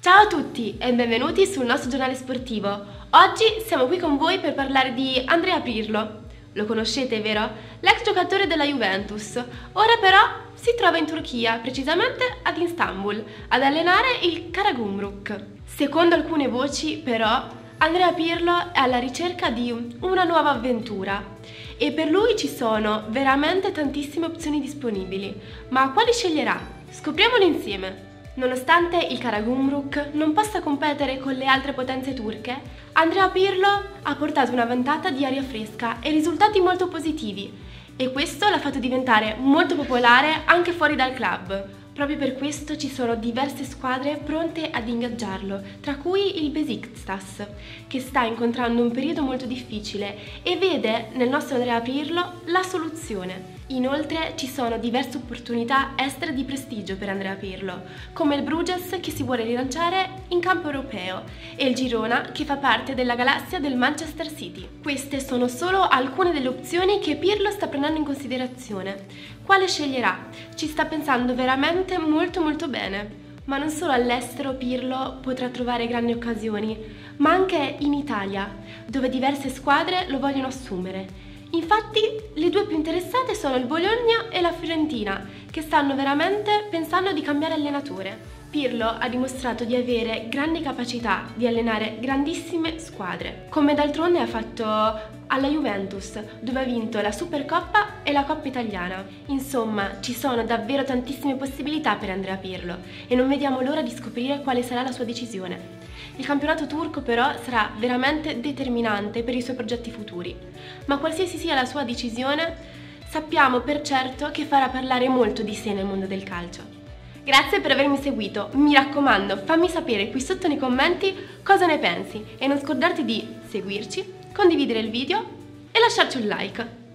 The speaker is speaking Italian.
Ciao a tutti e benvenuti sul nostro giornale sportivo. Oggi siamo qui con voi per parlare di Andrea Pirlo. Lo conoscete, vero? L'ex giocatore della Juventus. Ora però si trova in Turchia, precisamente ad Istanbul, ad allenare il Karagümrük. Secondo alcune voci, però, Andrea Pirlo è alla ricerca di una nuova avventura e per lui ci sono veramente tantissime opzioni disponibili. Ma quali sceglierà? Scopriamolo insieme! Nonostante il Karagümrük non possa competere con le altre potenze turche, Andrea Pirlo ha portato una ventata di aria fresca e risultati molto positivi e questo l'ha fatto diventare molto popolare anche fuori dal club. Proprio per questo ci sono diverse squadre pronte ad ingaggiarlo, tra cui il Beşiktaş, che sta incontrando un periodo molto difficile e vede nel nostro Andrea Pirlo la soluzione. Inoltre ci sono diverse opportunità estere di prestigio per Andrea Pirlo, come il Bruges che si vuole rilanciare in campo europeo e il Girona che fa parte della galassia del Manchester City. Queste sono solo alcune delle opzioni che Pirlo sta prendendo in considerazione. Quale sceglierà? Ci sta pensando veramente molto bene. Ma non solo all'estero Pirlo potrà trovare grandi occasioni, ma anche in Italia, dove diverse squadre lo vogliono assumere. Infatti le due più interessate sono il Bologna e la Fiorentina, che stanno veramente pensando di cambiare allenatore. Pirlo ha dimostrato di avere grandi capacità di allenare grandissime squadre, come d'altronde ha fatto alla Juventus, dove ha vinto la Supercoppa e la Coppa Italiana. Insomma, ci sono davvero tantissime possibilità per Andrea Pirlo e non vediamo l'ora di scoprire quale sarà la sua decisione. Il campionato turco però sarà veramente determinante per i suoi progetti futuri, ma qualsiasi sia la sua decisione, sappiamo per certo che farà parlare molto di sé nel mondo del calcio. Grazie per avermi seguito, mi raccomando fammi sapere qui sotto nei commenti cosa ne pensi e non scordarti di seguirci, condividere il video e lasciarci un like.